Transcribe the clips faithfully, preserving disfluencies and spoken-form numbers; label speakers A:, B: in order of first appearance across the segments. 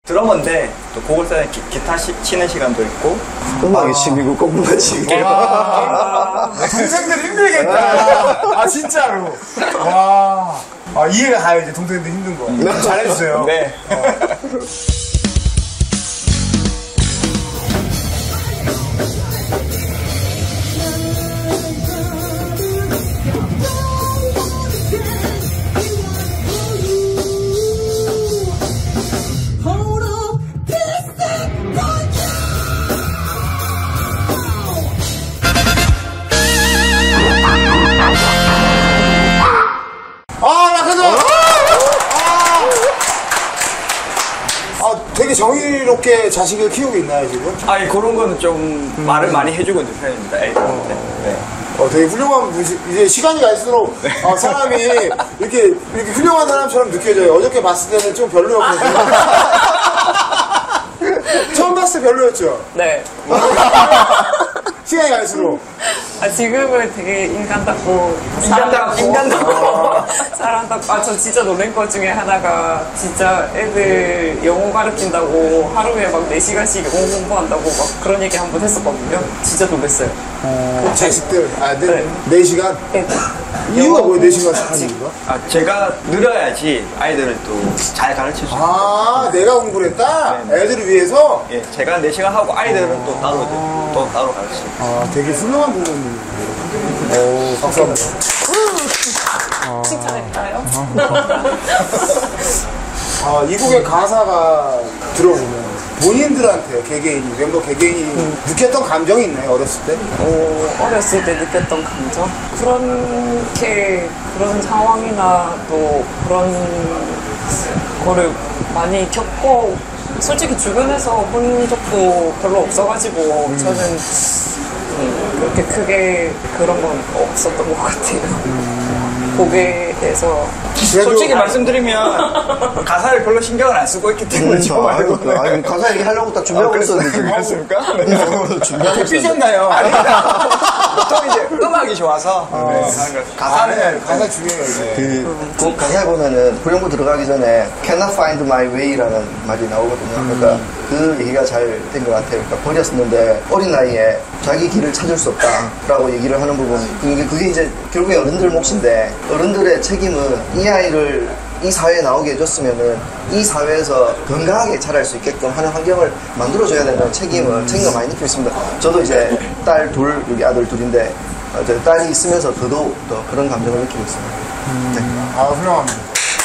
A: 드러머인데 또 곡을 써야 기, 기타 시, 치는 시간도 있고
B: 음악이 취미고 공부가 취미고
C: 와, 동생들 힘들겠다. 아 진짜로. 와, 아, 이해가 가요. 이제 동생들 힘든 거. 네. 잘해주세요.
A: 네.
C: 어. 되게 정의롭게 자식을 키우고 있나요, 지금?
A: 아니, 그런 거는 좀 음. 말을 많이 해주고 있는 편입니다, 애들한테. 어. 네.
C: 어, 되게 훌륭한 분이, 이제 시간이 갈수록, 어, 사람이 이렇게, 이렇게 훌륭한 사람처럼 느껴져요. 어저께 봤을 때는 좀 별로였거든요. 처음 봤을 때 별로였죠?
D: 네.
C: 시간이 갈수록.
D: 아, 지금은 되게 인간답고,
A: 인간답고,
D: 인간답고, 사람답고. 아, 저 진짜 놀란 것 중에 하나가, 진짜 애들 영어 가르친다고 하루에 막 네 시간씩 영어 공부한다고 막 그런 얘기 한 번 했었거든요. 진짜 놀랐어요.
C: 어, 그 자식들, 아, 네,
D: 네.
C: 네 시간?
D: 네.
C: 이유가 뭐예요, 네 시간씩 하는 이유가?
A: 아, 제가 늘어야지 아이들을 또 잘 가르칠 수 있어요.
C: 아, 내가 공부를 했다? 네. 애들을 위해서?
A: 예, 제가 네 시간 하고 아이들은 어... 또 따로,
C: 아...
A: 또 따로 가르치고.
C: 아, 되게 훌륭한 부모님이에요. 오, 감사합니다.
D: 칭찬할까요?
C: 아, 이 곡의 가사가 들어보면 본인들한테 개개인이, 멤버 개개인이 음. 느꼈던 감정이 있나요, 어렸을 때?
D: 어, 어렸을 때 느꼈던 감정? 그렇게, 그런 상황이나 또 그런 거를 많이 겪고, 솔직히 주변에서 본 적도 별로 없어가지고, 음. 저는 음, 그렇게 크게 그런 건 없었던 것 같아요. 음. 곡에 대해서.
A: 솔직히 아니, 말씀드리면 가사를 별로 신경을 안 쓰고 있기 때문에 저 말고
B: 아, 아니, 가사 얘기하려고 딱 준비하고 아, 있었는데
A: 그렇습니까?
B: 네. 준비하고
C: 삐졌나요?
A: 보통 이제 음악이 좋아서
C: 어.
A: 네.
C: 가사는 아, 네. 가사 중요해요.
B: 그, 그 가사에 보면은 후렴구 들어가기 전에 Cannot find my way라는 말이 나오거든요. 음. 그러니까 그 얘기가 잘 된 것 같아요. 그러니까 버렸었는데 어린 나이에 자기 길을 찾을 수 없다라고 얘기를 하는 부분. 그게, 그게 이제 결국에 어른들 몫인데 어른들의 책임은 이 아이를 이 사회에 나오게 해줬으면은 이 사회에서 건강하게 자랄 수 있게끔 하는 환경을 만들어줘야 된다는 책임을, 책임을 많이 느끼고 있습니다. 저도 이제 딸 둘, 여기 아들 둘인데, 어, 딸이 있으면서 더더욱 더 그런 감정을 느끼고 있습니다.
C: 음, 네. 아, 훌륭합니다.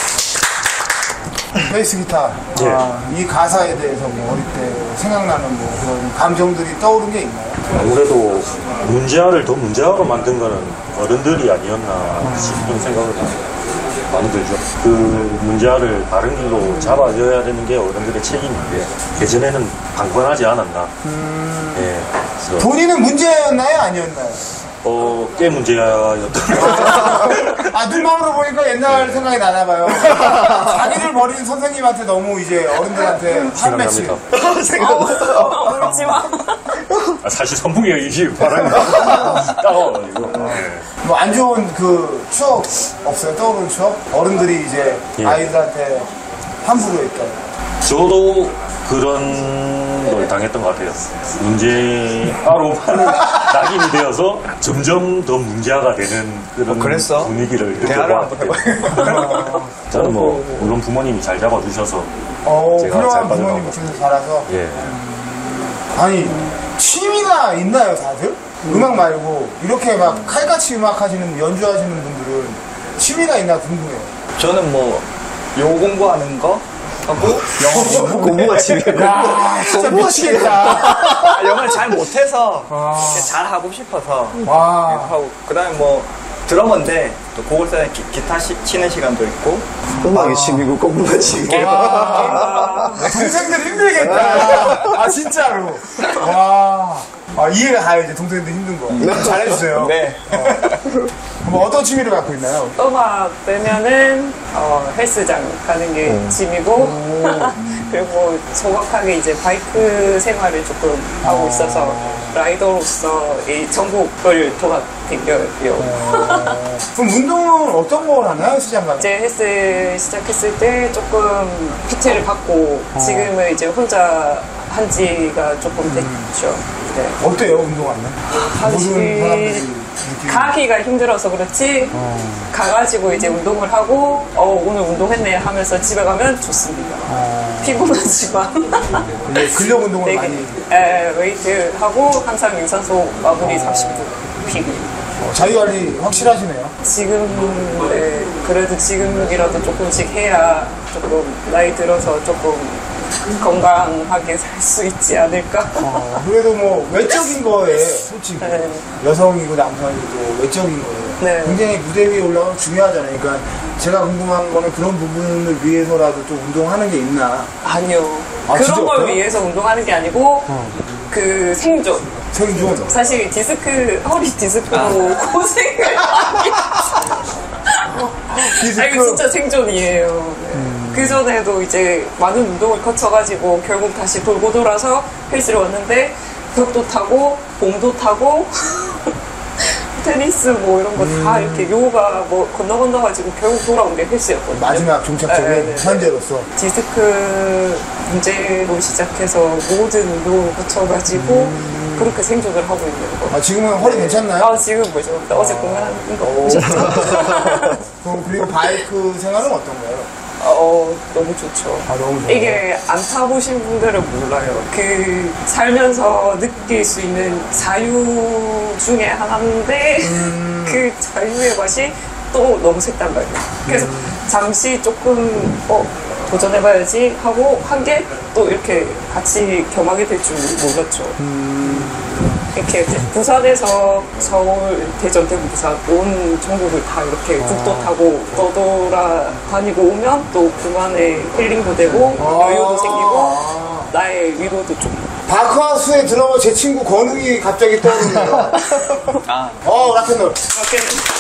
C: 베이스 기타.
E: 예.
C: 아, 이 가사에 대해서 뭐 어릴 때 생각나는 뭐 그런 감정들이 떠오른 게 있나요?
E: 아무래도 문제아를 더 문제아로 만든 거는 어른들이 아니었나 싶은 생각을 많이 들죠. 그 문제아를 바른 길로 잡아줘야 되는 게 어른들의 책임인데 예전에는 방관하지 않았나. 음... 예,
C: 본인은 문제였나요? 아니었나요?
E: 어, 꽤 문제였던 것 같아요.
C: 아, 눈망으로 보니까 옛날 네. 생각이 나나봐요. 자기를 버린 선생님한테 너무 이제 어른들한테 한 매치.
D: 생각났어요. 울지 마.
E: 아, 사실 선풍기가 이게 바람이 따가워가지고.
C: 뭐 안 좋은 그 추억 없어요? 떠오르는 추억? 어른들이 이제 예. 아이들한테 함부로 했던.
E: 저도 그런 걸 당했던 것 같아요. 문제아로만 낙인이 되어서 점점 더 문제아가 되는 그런
A: 어,
E: 분위기를 느껴봤기 때문에 저는 뭐 물론 부모님이 잘 잡아주셔서
C: 어,
E: 제가 잘 빠져나가고
C: 부모님 밑에서 자라서
E: 예.
C: 아니 취미가 있나요 다들? 음. 음악 말고 이렇게 막 칼같이 음악 하시는 연주하시는 분들은 취미가 있나 궁금해요.
A: 저는 뭐 영어 공부하는 거 하고
B: 영어 공부가 취미예요.
C: 야, 진짜 미치겠다.
A: 아, 영어를 잘 못해서 잘 하고 싶어서
C: 와.
A: 하고 그다음에 뭐 드러머인데 또 곡을 써야 기, 기타 시, 치는 시간도 있고
B: 음악이 취미고 공부가 취미예요.
C: 동생들 힘들겠다. 아, 진짜로. 와. 아, 이해가 가요, 이제 동생들 힘든 거. 잘해주세요.
A: 네.
C: 뭐 어떤 취미를 갖고 있나요?
D: 음악 되면은 어, 헬스장 가는 게 취미고 그리고 소박하게 이제 바이크 생활을 조금 하고 있어서 라이더로서 이 전국을 돌아다녀요.
C: 그럼 운동은 어떤 걸 하나요, 헬스장 가면?
D: 이제 헬스 시작했을 때 조금 피티를 받고 지금은 이제 혼자 한 지가 조금 됐죠. 네.
C: 어때요, 운동하면? 모든 사람들이
D: 하지
C: 느끼는.
D: 가기가 힘들어서 그렇지 가가지고 이제 운동을 하고 어 오늘 운동했네 하면서 집에 가면 좋습니다. 피곤하지만
C: 이제 근력 운동을
D: 되게
C: 많이.
D: 에, 웨이트 하고 항상 유산소 마무리 삼십 분 피고
C: 어, 자기관리 확실하시네요.
D: 지금 네, 그래도 지금이라도 조금씩 해야 조금 나이 들어서 조금 건강하게 살 수 있지 않을까.
C: 어, 그래도 뭐 외적인 거에 솔직히
D: 네.
C: 여성이고 남성이고 외적인 거에
D: 네.
C: 굉장히 무대 위에 올라가면 중요하잖아요. 그러니까 제가 궁금한 거는 그런 부분을 위해서라도 좀 운동하는 게 있나.
D: 아니요.
C: 아, 진짜
D: 그런 걸
C: 없어요?
D: 위해서 운동하는 게 아니고 그 생존.
C: 생존.
D: 사실 디스크 허리 디스크로 고생을 많이
C: 디스크.
D: 아 이거 진짜 생존이에요. 네. 그 전에도 이제 많은 운동을 거쳐가지고 결국 다시 돌고 돌아서 헬스를 왔는데 벽도 타고 봉도 타고 테니스 뭐 이런 거 다 이렇게 요가 뭐 건너 건너 가지고 결국 돌아온 게 헬스였거든요.
C: 마지막 종착점이
D: 네, 네, 네.
C: 현재로서.
D: 디스크 문제로 시작해서 모든 운동을 거쳐가지고 그렇게 생존을 하고 있는 거.
C: 아, 지금은 허리 괜찮나요?
D: 아 지금 뭐죠? 어제 공연하는 거 보셨죠?
C: 그럼 그리고 바이크 생활은 어떤가요?
D: 어 너무 좋죠.
C: 아, 너무 좋아요.
D: 이게 안 타보신 분들은 몰라요. 그 살면서 느낄 수 있는 자유 중에 하나인데
C: 음.
D: 그 자유의 맛이 또 너무 색달라요. 그래서 잠시 조금 어 도전해봐야지 하고 한 게 또 이렇게 같이 겸하게 될 줄 몰랐죠. 이렇게 부산에서 서울, 대전, 대구, 부산 온 전국을 다 이렇게 국도 타고 떠돌아다니고 오면 또 그만의 힐링도 되고 여유도 생기고 나의 위로도 좀.
C: 바크하우스에 들어온 제 친구 권욱이 갑자기 떠오르네요.
A: 아,
C: 어, 락앤롤.
D: 이렇게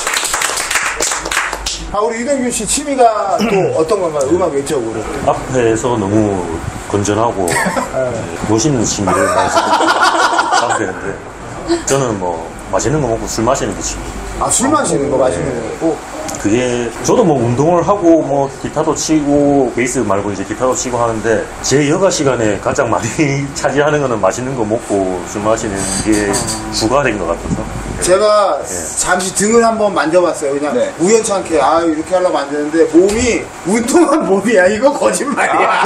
C: 아, 우리 유동균 씨 취미가 또 어떤 건가요? 음악 외적으로.
E: 앞에서 너무 건전하고 멋있는 취미를 말씀하면 되는데 저는 뭐 맛있는 거 먹고 술 마시는 게 취미.
C: 아, 술 마시는 거 마시는 거고.
E: 그게 저도 뭐 운동을 하고 뭐 기타도 치고 베이스 말고 이제 기타도 치고 하는데 제 여가 시간에 가장 많이 차지하는 거는 맛있는 거 먹고 술 마시는 게 주가 된 것 같아서
C: 제가 잠시 등을 한번 만져봤어요. 그냥
A: 네.
C: 우연찮게 아 이렇게 하려고 만졌는데 몸이 운동한 몸이야. 이거 거짓말이야.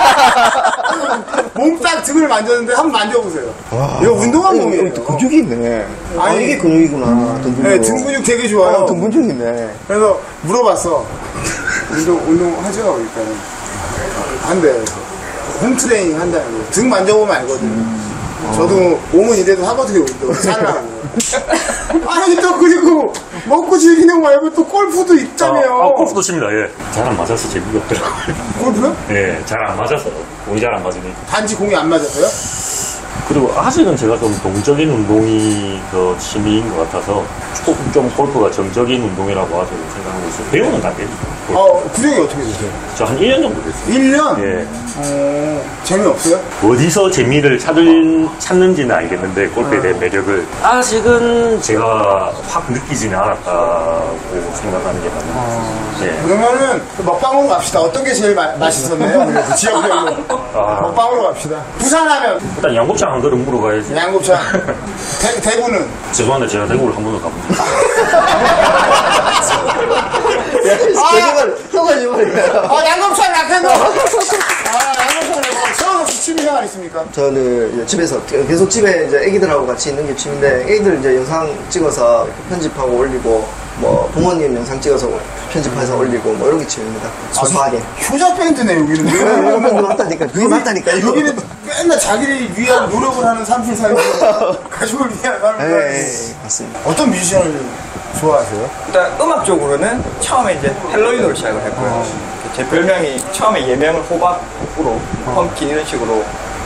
C: 몸 딱 등을 만졌는데 한번 만져보세요. 이거 운동한 몸이에요.
B: 근육이 있네. 아,
C: 아니,
B: 이게 근육이구나. 등 근육.
C: 네, 등 근육 되게 좋아요.
B: 어, 등 근육 있네.
C: 그래서 물어봤어. 운동, 운동 하죠? 그러니까. 한대. 그래서. 홈트레이닝 한다는 거. 등 만져보면 알거든. 저도 몸은 이래도 하거든요, 운동. 살라고. 아니, 또 그리고 먹고 즐기는 거 말고 또 골프도 있잖아요.
E: 아, 아, 골프도 칩니다. 예. 잘 안 맞아서 재미가 없더라고요.
C: 골프요?
E: 예, 잘 안 맞아서 공이 잘 안 맞으니까.
C: 단지 공이 안 맞았어요?
E: 그리고 아직은 제가 좀 동적인 운동이 더 취미인 것 같아서 조금 좀 골프가 정적인 운동이라고 아직 생각하고 있어요. 배우는 단계죠.
C: 어, 구력이 어떻게 되세요?
E: 저 한 일 년 정도 됐어요.
C: 일 년?
E: 예.
C: 어, 재미없어요?
E: 어디서 재미를 찾을, 찾는지는 알겠는데 골프에 대한 매력을 아직은 제가 확 느끼지는 않았다고 생각하는 게 맞는 것 같아요.
C: 그러면은 또 먹방으로 갑시다. 어떤 게 제일 마, 맛있었나요? 그래서 지역별로.
E: 아.
C: 먹방으로 갑시다. 부산하면
E: 일단 양곱창 한 그릇 물어봐야지.
C: 양곱창. 대, 대구는?
E: 죄송한데 제가 대구를 한 번도 가본 적이
B: 거짓말, 또 거짓말이야.
C: 어, 양곱창 락앤롤! 아, 양곱창 락앤롤. 서울 혹시 취미생활 있습니까?
B: 저는 이제 집에서 계속 집에 이제 애기들하고 같이 있는 게 취미인데 애기들 이제 영상 찍어서 이렇게 편집하고 올리고 뭐 부모님 영상 찍어서 편집해서 올리고 뭐 이런 게 취미입니다. 소소하게.
C: 효자 밴드네, 여기는.
B: 이런 밴드 맞다니까. 그게 맞다니까. 이거.
C: 여기는 맨날 자기를 위한 노력을 하는 삼촌 사이고 가족을 위한 사람들.
B: 네, 맞습니다.
C: 어떤 뮤지션을 좋아하세요?
A: 일단 음악적으로는 처음에 이제 헬로윈으로 시작을 했고요. 제 별명이 처음에 예명을 호박으로 펌킨 이런 식으로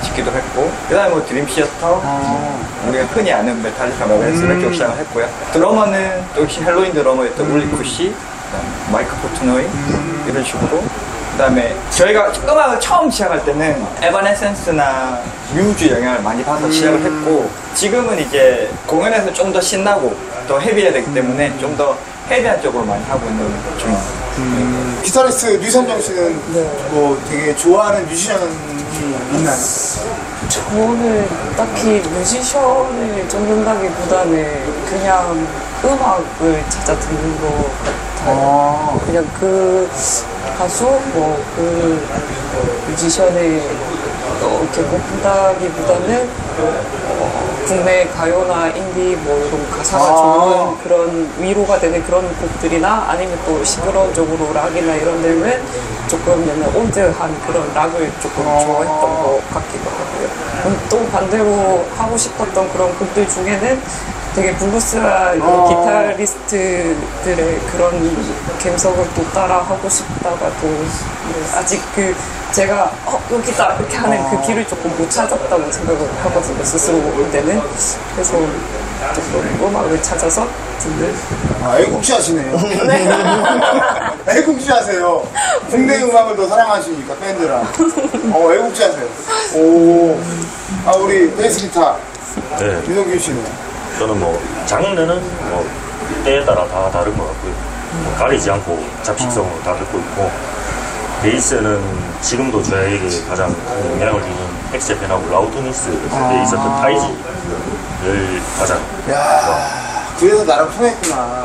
A: 짓기도 했고, 그 다음에 뭐 드림 시어터, 우리가 흔히 아는 메탈리카 메가데스 이렇게 음. 시작을 했고요. 드러머는 또 역시 헬로윈 드러머였던 음. 울리 쿠시, 마이크 포트노이 음. 이런 식으로. 그 다음에 저희가 음악을 처음 시작할 때는 에바네센스나 뮤즈 영향을 많이 받아서 음. 시작을 했고, 지금은 이제 공연에서 좀 더 신나고 더 헤비해야 되기 때문에 좀 더 헤비한 쪽으로 많이 하고 있는 중입니다.
C: 음. 기타리스트 류선정 씨는 네. 뭐 되게 좋아하는 뮤지션이 있나요?
D: 저는 딱히 뮤지션을 쫓는다기보다는 그냥 음악을 찾아 듣는 것 같아요. 아. 그냥 그 가수, 뭐 그 뮤지션을 이렇게 꼽는다기보다는 어, 국내 가요나 인디 뭐 이런 가사가 아. 좋은 그런 위로가 되는 그런 곡들이나 아니면 또 시끄러운 쪽으로 락이나 이런 데는 조금 약간 올드한 그런 락을 조금 아. 좋아했던 것 같기도 하고요. 또 반대로 하고 싶었던 그런 곡들 중에는 되게 블루스와 어. 기타리스트들의 그런 감성을 또 따라 하고 싶다가도 네, 아직 그 제가 어 여기다 이렇게 하는 어. 그 길을 조금 못 찾았다고 생각을 하거든요, 스스로 볼 때는. 그래서 조금 음악을 찾아서 듣는.
C: 아, 애국지 하시네요. 네. 애국지 하세요. 국내 음악을 더 사랑하시니까 밴드랑. 어, 애국지 하세요. 오, 아 우리 베이스 기타 네. 유동규 씨는.
E: 저는 뭐 장르는 뭐 때에 따라 다 다른 것 같고요. 뭐 가리지 않고 잡식성으로 다 듣고 있고, 베이스는 지금도 저에게 가장 큰 영향을 주는 엑스제팬하고 라우드니스에 있었던 타이지를 가장
C: 야, 그래서 나랑 통했구나.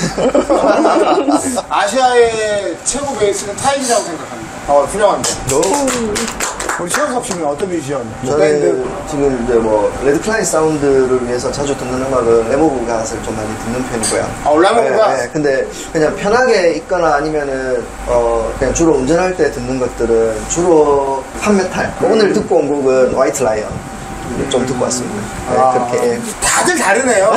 C: 아시아의 최고 베이스는 타이지라고 생각합니다. 어, 훌륭합니다. 우리 최영섭 씨는 어떤 뮤지션?
B: 저는 밴드?
C: 지금
B: 이제 뭐 레드클라인 사운드를 위해서 자주 듣는 음악은 레모브 갓을 좀 많이 듣는 편이고요.
C: 아, 레모브 갓?
B: 네, 네, 근데 그냥 편하게 있거나 아니면은 어 그냥 주로 운전할 때 듣는 것들은 주로 팝메탈. 뭐 오늘 듣고 온 곡은 화이트 라이언. 좀 듣고 왔습니다. 네,
C: 아,
B: 그렇게.
C: 다들 다르네요.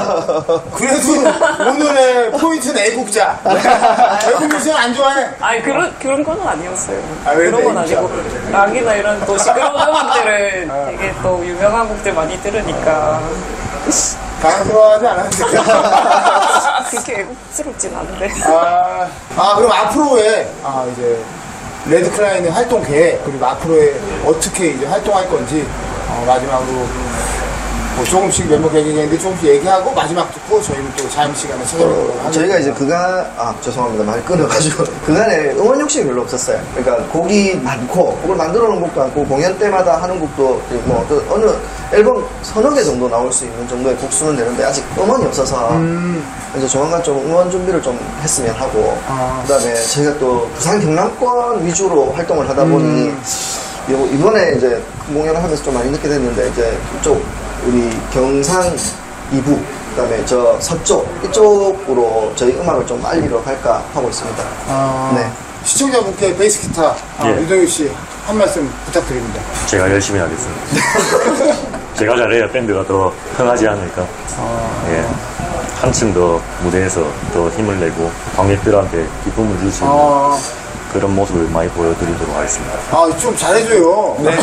C: 그래도 오늘의 포인트는 애국자. 애국 뮤지션 안 좋아해?
D: 아니, 그런, 그런 건 아니었어요.
C: 아,
D: 그런 건 아니고. 락이나 이런 또 시끄러운 음악들은 되게 또 유명한 곡들 많이 들으니까.
C: 당황스러워하지 않았는데.
D: 그렇게 애국스럽진 않은데.
C: 아, 아, 그럼 앞으로의, 아, 이제, 레드클라인의 활동 계획, 그리고 앞으로의 어떻게 이제 활동할 건지, 어, 마지막으로 뭐 조금씩 멤버 개개인데 조금씩 얘기하고 마지막 듣고 저희는 또 자유 시간에 찾아보도록 하겠습니다.
B: 저희가 이제 그간 아 죄송합니다 말 끊어가지고 그간에 음원 욕심이 별로 없었어요. 그러니까 곡이 많고 곡을 만들어 놓은 곡도 많고 공연 때마다 하는 곡도 뭐 그 어느 앨범 서너 개 정도 나올 수 있는 정도의 곡수는 되는데 아직 음원이 없어서 음. 이제 조만간 좀 음원 준비를 좀 했으면 하고 아. 그다음에 저희가 또 부산 경남권 위주로 활동을 하다 보니 음. 이번에 이제 공연을 하면서 좀 많이 느끼게 됐는데 이제 이쪽 우리 경상 이부 그다음에 저 서쪽 이쪽으로 저희 음악을 좀 알리러 갈까 하고 있습니다.
C: 아, 네. 시청자분께 베이스 기타 아, 예. 유동규 씨 한 말씀 부탁드립니다.
E: 제가 열심히 하겠습니다. 제가 잘해야 밴드가 더 흥하지 않을까. 아. 예. 한층 더 무대에서 더 힘을 내고 관객들한테 기쁨을 줄 수 있는 아. 그런 모습을 많이 보여드리도록 하겠습니다.
C: 아, 좀 잘해줘요. 네.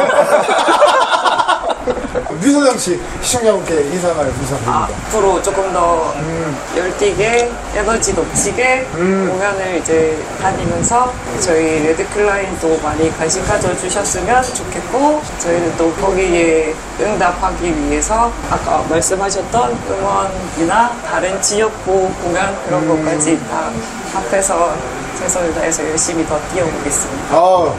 C: 류선정 씨, 시청자분께 인사말 부탁드립니다.
D: 아, 앞으로 조금 더 음. 열띠게, 에너지 넘치게 음. 공연을 이제 다니면서 저희 레드클라인도 많이 관심 가져주셨으면 좋겠고, 저희는 또 거기에 응답하기 위해서 아까 말씀하셨던 응원이나 다른 지역구 공연 그런 음. 것까지 다 합해서 최선을 다해서 열심히 더 뛰어보겠습니다.
C: 어.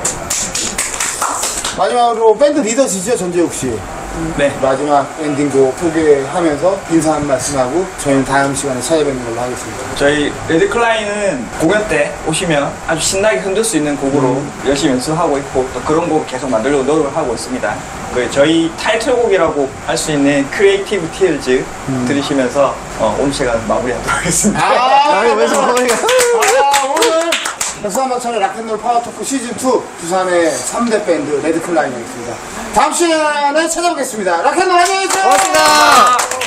C: 마지막으로 밴드 리더시죠, 전재욱 씨.
A: 네.
C: 마지막 엔딩곡 소개하면서 인사 한 말씀하고 저희는 다음 시간에 찾아뵙는 걸로 하겠습니다.
A: 저희 레드클라인은 공연 때 오시면 아주 신나게 흔들 수 있는 곡으로 음. 열심히 연습하고 있고 또 그런 곡을 계속 만들려고 노력을 하고 있습니다. 그 저희 타이틀곡이라고 할 수 있는 크리에이티브 티어즈 음. 들으시면서 어, 오늘 시간 마무리하도록 하겠습니다.
C: 아, 왜 마무리가? 아, 오늘 부산방찬의 락앤롤 파워토크 시즌 투 부산의 삼 대 밴드 레드클라인이었습니다. 다음 시간에 찾아보겠습니다. 락앤롤 안녕히 계세요.
B: 고맙습니다.